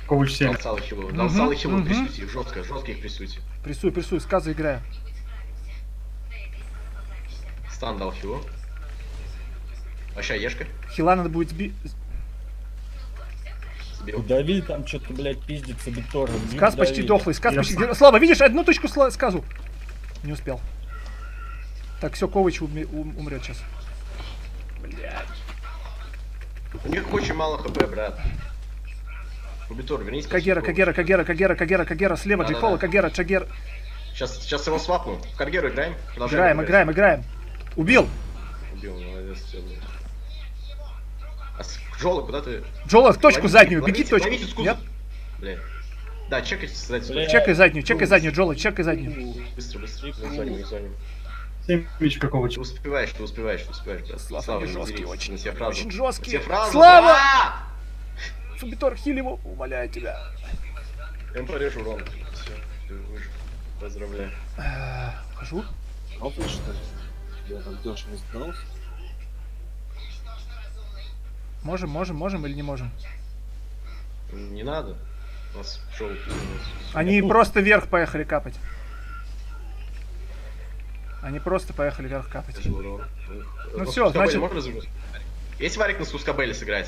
Ковач 7. Дал сало хилу. Дал сало хилу, прессуйте их. Жестко их прессуйте. Прессую, сказы играю. Стан дал хилу. Вообще, ешка. Хила надо будет сбить. Сбил. Дави там что-то, блядь, пиздится Битора. Сказ почти дохлый, сказ почти... Слава, видишь, одну точку сказу. Не успел. Так, все, Ковач умрет сейчас. Блядь. У них очень мало хп, брат. Убитор, вернись. Кагера, слева, Джейхола, Кагера, Чагер. Сейчас его свапну. В Кагеру играем? Играем. Убил! Убил, молодец, все, блядь. А Джола, куда ты? Джола, в точку заднюю, беги в точку. Нет? Блядь. Да, чекайте заднюю. Чекай заднюю, Джола, чекай заднюю. Быстро. Не звоним. 7 мячка Ковач. Ты успеваешь, брат. Слава, жесткий, очень жесткий. Слава! Слава! Субитор, хили его, умоляю тебя. Я им порежу урон. Все, ты выжил. Поздравляю. Хожу. Опа, что ли? Я там дёшь не сдался. Можем или не можем? Не надо. У нас шоу. Они просто вверх поехали капать. Они просто поехали вверх капать. Ну все, значит... Есть варик на Сускабеле сыграть?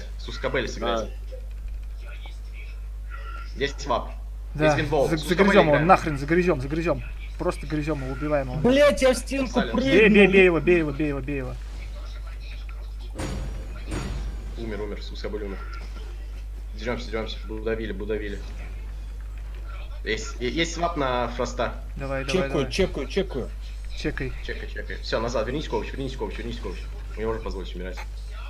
Есть свап. Да, загрызем его, нахрен, загрызем. Просто грызем его, убиваем его. Блять, я в стенку Бей прыгнул. его. Умер, Сускабель умер. Деремся. Будавили. Есть свап на Фроста. Давай. Чекаю. Чекай. Все, назад, вернись Ковач. У него уже позволить умирать.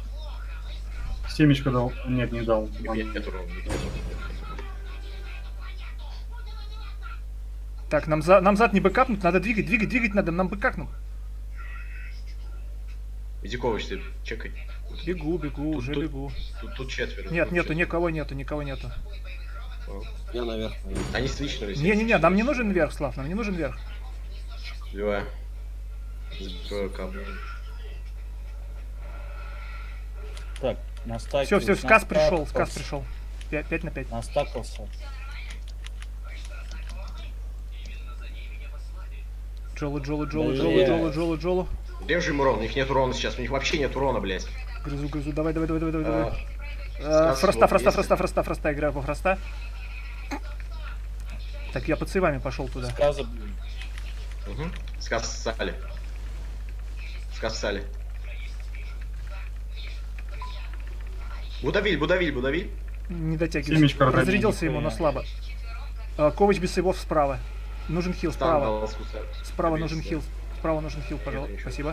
7 мячка дал. Нет, не дал. Нет урона. Так, нам зад не бэкапнуть, надо двигать надо, нам бэкапнуть. Иди Ковач, ты чекай. Бегу, уже бегу. Тут четверо. Нет, никого нету. Я наверх. Они свичнулись. Не, нам не нужен верх, Слав, Сбиваю. Закрою каблю. Так, настакиваюсь. Все, сказ пришел. 5 на 5. Настакался. Джолу. Держи им урон, у них нет урона сейчас, у них вообще нет урона, блядь. Грызу, давай. Фроста, играю по Фроста. Так, я под сейвами пошел туда. Сказа, блин. Угу. Сказ Сали. Будавиль. Не дотягивается. Разрядился ему, но слабо. Ковач без сейвов справа. Нужен хил справа. Справа нужен хил, пожалуйста. Спасибо.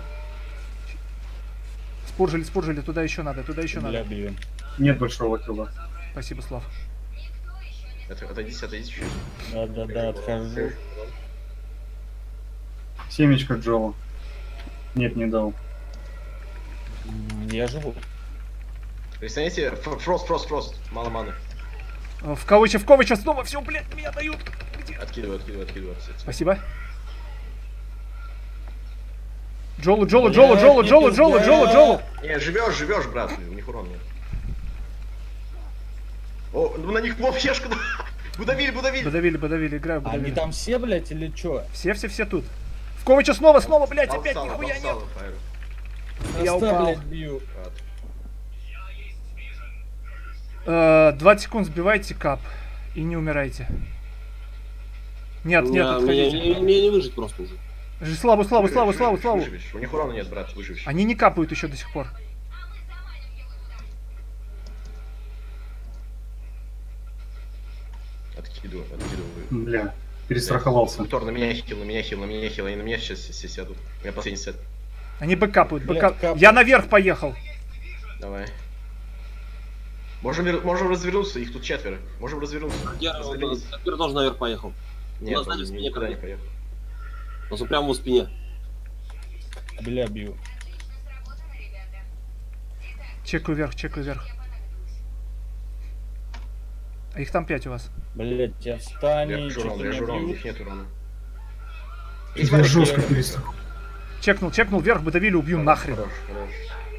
Спуржили, туда еще надо. Блин. Нет большого хила. Спасибо, Слав. Отойдите чуть-чуть. Да, отхожу. 7 мячка Джола. Нет, не дал. Я живу. Представляете, Фрост. Мало маны. В Ковача снова все, блядь, меня дают. Откидываю. Спасибо. Джолу. Не, живешь, брат, у них урон нет. О, ну на них ешку. Будавили. Будавили, играю, Они там все, блядь, или чё? Все тут. В Ковача снова, блядь, опять нихуя нет. Я упал. Блядь, бью. 20 секунд сбивайте кап и не умирайте. Нет, отходите. Мне не выжить просто уже. Славу. У них урона нет, брат, выживешь. Они не капают еще до сих пор. Откидываю. Бля, перестраховался. Тор, на меня хил, они на меня сейчас все сядут. У меня последний сет. Они бэкапают. Я наверх поехал. Давай. Можем развернуться, их тут четверо. Я тоже наверх поехал. Нет, он никуда не поехал. Он прямо в спине. Бля, бью. Чекаю вверх. А их там 5 у вас. Блять, я встань. Держу урон, у них нет урона. Я жестко перестраховал. Чекнул вверх, Будавили, убью нахрен. Хорош.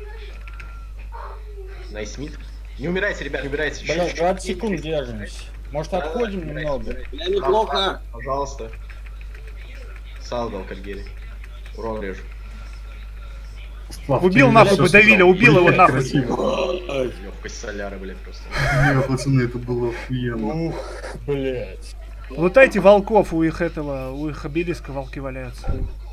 Найс мид. Не умирайте, ребят, не умирайте. Блять, 20 секунд держимся. Может, отходим немного? Бля, неплохо. Пожалуйста. Сал дал Кальгери. Урон режу. Слав, Убил ты нахуй всё бы давили, сказал. убил его Блядь, нахуй. красиво. Легкость соляра, блядь, просто. Не, пацаны, это было охуенно. Ух, блядь. Лутайте волков, у их обелиска волки валяются.